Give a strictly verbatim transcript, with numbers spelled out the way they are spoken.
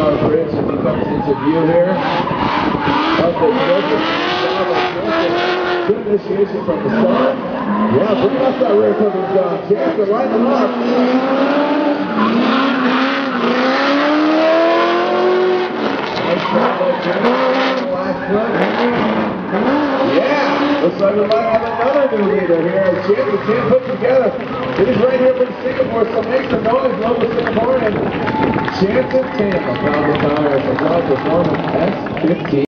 car bridge as he comes into view here. Of the good initiation from the start. Yeah, bring up that rear cooking gun. Jansen light them up. Nice try by Jansen. Last foot. Yeah, looks like we might have another new leader here. Jansen can't put together. He's right here from Singapore, so make some noise, local Singaporean. Jansen Tampa, proud to tire, so proud performance S fifteen.